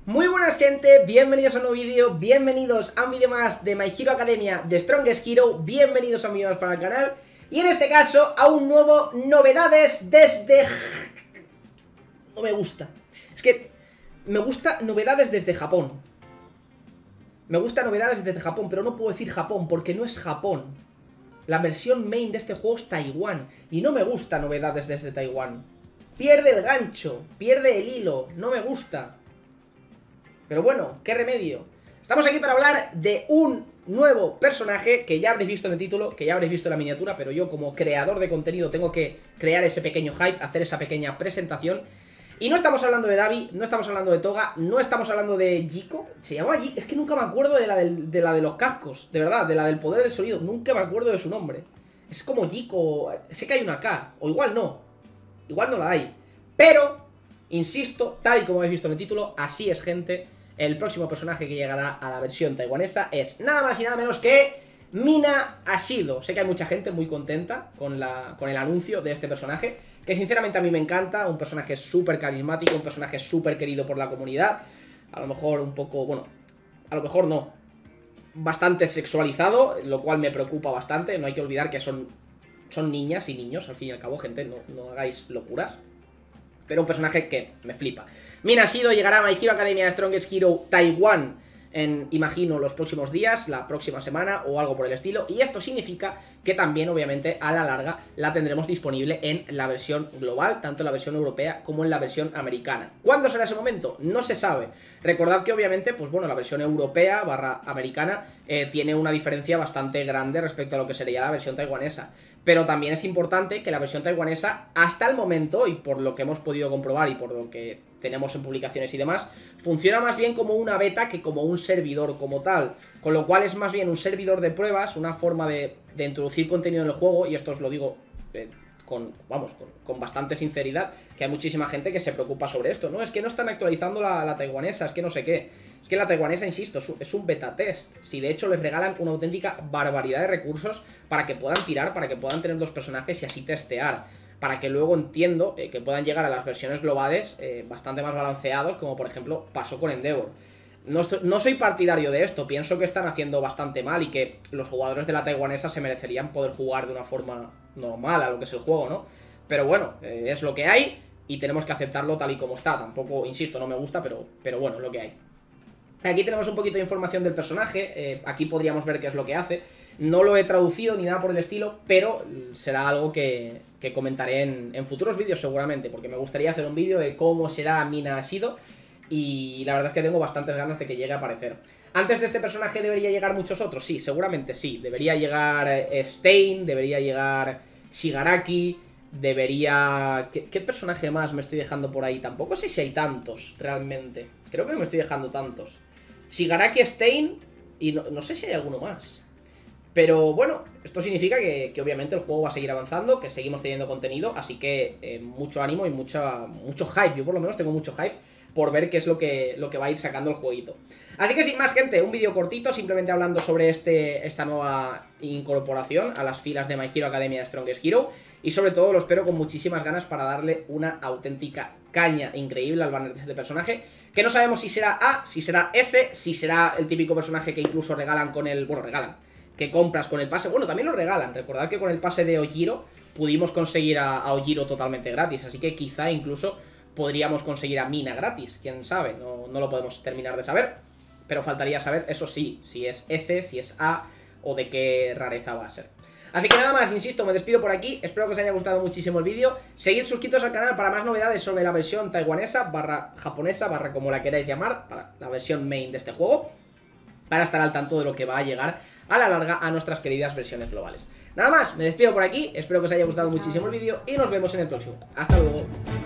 Muy buenas gente, bienvenidos a un nuevo vídeo, bienvenidos a un vídeo más de My Hero Academia de Strongest Hero, bienvenidos a un vídeo más para el canal y en este caso a un nuevo novedades desde... No me gusta, es que me gusta novedades desde Japón. Me gusta novedades desde Japón, pero no puedo decir Japón porque no es Japón. La versión main de este juego es Taiwán y no me gusta novedades desde Taiwán. Pierde el gancho, pierde el hilo, no me gusta. Pero bueno, ¿qué remedio? Estamos aquí para hablar de un nuevo personaje que ya habréis visto en el título, que ya habréis visto en la miniatura, pero yo como creador de contenido tengo que crear ese pequeño hype, hacer esa pequeña presentación. Y no estamos hablando de Davi, no estamos hablando de Toga, no estamos hablando de Jiko. ¿Se llamaba Jiko? Es que nunca me acuerdo de la de los cascos, de verdad, de la del poder del sonido. Nunca me acuerdo de su nombre. Es como Jiko, sé que hay una K, o igual no la hay. Pero, insisto, tal y como habéis visto en el título, así es, gente. El próximo personaje que llegará a la versión taiwanesa es nada más y nada menos que Mina Ashido. Sé que hay mucha gente muy contenta con el anuncio de este personaje, que sinceramente a mí me encanta. Un personaje súper carismático, un personaje súper querido por la comunidad. A lo mejor un poco, bueno, a lo mejor no, bastante sexualizado, lo cual me preocupa bastante. No hay que olvidar que son niñas y niños, al fin y al cabo, gente, no hagáis locuras. Pero un personaje que me flipa. Mina Ashido llegará a My Hero Academia de Strongest Hero Taiwán en, imagino, los próximos días, la próxima semana o algo por el estilo. Y esto significa que también, obviamente, a la larga la tendremos disponible en la versión global, tanto en la versión europea como en la versión americana. ¿Cuándo será ese momento? No se sabe. Recordad que, obviamente, pues bueno, la versión europea / americana tiene una diferencia bastante grande respecto a lo que sería la versión taiwanesa. Pero también es importante que la versión taiwanesa, hasta el momento, y por lo que hemos podido comprobar y por lo que tenemos en publicaciones y demás, funciona más bien como una beta que como un servidor como tal. Con lo cual es más bien un servidor de pruebas, una forma de introducir contenido en el juego, y esto os lo digo con bastante sinceridad, que hay muchísima gente que se preocupa sobre esto. No, es que no están actualizando la taiwanesa, es que no sé qué. Es que la taiwanesa, insisto, es un beta test. Si de hecho les regalan una auténtica barbaridad de recursos para que puedan tirar, para que puedan tener dos personajes y así testear. Para que luego, entiendo, que puedan llegar a las versiones globales bastante más balanceados, como por ejemplo pasó con Endeavor. No soy partidario de esto, pienso que están haciendo bastante mal y que los jugadores de la taiwanesa se merecerían poder jugar de una forma normal a lo que es el juego, ¿no? Pero bueno, es lo que hay y tenemos que aceptarlo tal y como está. Tampoco, insisto, no me gusta, pero bueno, es lo que hay. Aquí tenemos un poquito de información del personaje, aquí podríamos ver qué es lo que hace. No lo he traducido ni nada por el estilo, pero será algo que comentaré en futuros vídeos seguramente, porque me gustaría hacer un vídeo de cómo será Mina Ashido. Y la verdad es que tengo bastantes ganas de que llegue a aparecer. ¿Antes de este personaje debería llegar muchos otros? Sí, seguramente sí. Debería llegar Stein, debería llegar Shigaraki, debería... ¿Qué personaje más me estoy dejando por ahí? Tampoco sé si hay tantos, realmente. Creo que no me estoy dejando tantos. Shigaraki, Stein y no sé si hay alguno más. Pero bueno, esto significa que obviamente el juego va a seguir avanzando, que seguimos teniendo contenido, así que mucho ánimo y mucho hype. Yo por lo menos tengo mucho hype por ver qué es lo que va a ir sacando el jueguito. Así que sin más, gente, un vídeo cortito, simplemente hablando sobre esta nueva incorporación a las filas de My Hero Academia de Strongest Hero. Y sobre todo lo espero con muchísimas ganas para darle una auténtica caña increíble al banner de este personaje, que no sabemos si será A, si será S, si será el típico personaje que incluso regalan con el... Bueno, regalan, que compras con el pase. Bueno, también lo regalan. Recordad que con el pase de Ojiro pudimos conseguir a Ojiro totalmente gratis, así que quizá incluso podríamos conseguir a Mina gratis, quién sabe, no lo podemos terminar de saber, pero faltaría saber, eso sí, si es S, si es A o de qué rareza va a ser. Así que nada más, insisto, me despido por aquí, espero que os haya gustado muchísimo el vídeo, seguid suscritos al canal para más novedades sobre la versión taiwanesa / japonesa / como la queráis llamar, para la versión main de este juego, para estar al tanto de lo que va a llegar a la larga a nuestras queridas versiones globales. Nada más, me despido por aquí, espero que os haya gustado muchísimo el vídeo y nos vemos en el próximo. Hasta luego.